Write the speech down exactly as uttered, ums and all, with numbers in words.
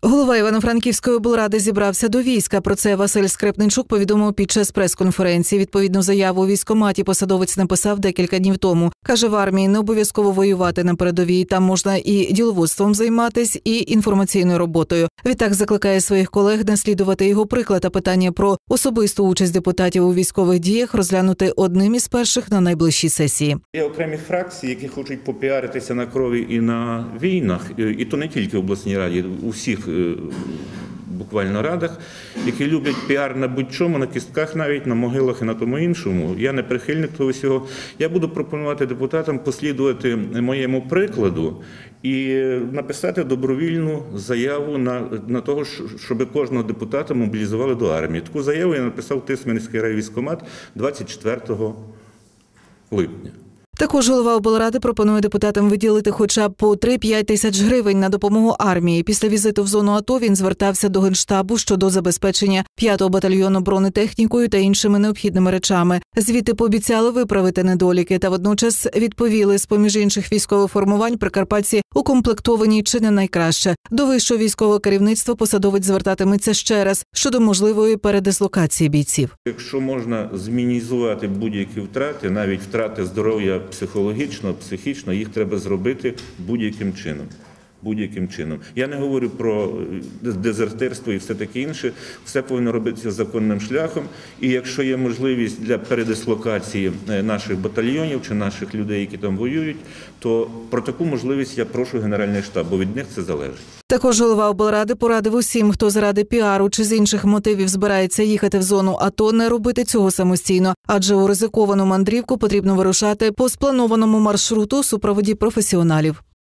Голова Івано-Франківської облради зібрався до війська. Про це Василь Скрипничук повідомив під час прес-конференції. Відповідну заяву у військкоматі посадовець написав декілька днів тому. Каже, в армії не обов'язково воювати на передовій. Там можна і діловодством займатись, і інформаційною роботою. Відтак закликає своїх колег наслідувати його приклад, а питання про особисту участь депутатів у військових діях розглянути одним із перших на найближчій сесії. Є окремі фракції, які хочуть попіаритися на крові і на війнах, і то не тільки в обласній раді, у всіх буквально радах, які люблять піар на будь-чому, на кістках навіть, на могилах і на тому іншому. Я не прихильник того всього. Я буду пропонувати депутатам послідувати моєму прикладу і написати добровільну заяву на, на того, щоб кожного депутата мобілізували до армії. Таку заяву я написав в Тисменський райвійськкомат двадцять четвертого липня. Також голова облради пропонує депутатам виділити хоча б по три-п'ять тисяч гривень на допомогу армії. Після візиту в зону АТО він звертався до Генштабу щодо забезпечення п'ятого батальйону бронетехнікою та іншими необхідними речами. Звідти пообіцяли виправити недоліки та водночас відповіли, з-поміж інших військових формувань прикарпатці укомплектовані чи не найкраще. До вищого військового керівництва посадовець звертатиметься ще раз щодо можливої передислокації бійців. Якщо можна змінізувати будь-які втрати, навіть втрати здоров'я психологічно, психічно, їх треба зробити будь-яким чином. Будь-яким чином. Я не говорю про дезертирство і все таке інше. Все повинно робитися законним шляхом. І якщо є можливість для передислокації наших батальйонів чи наших людей, які там воюють, то про таку можливість я прошу Генеральний штаб, бо від них це залежить. Також голова облради порадив усім, хто заради піару чи з інших мотивів збирається їхати в зону АТО, не робити цього самостійно, адже у ризиковану мандрівку потрібно вирушати по спланованому маршруту у супроводі професіоналів.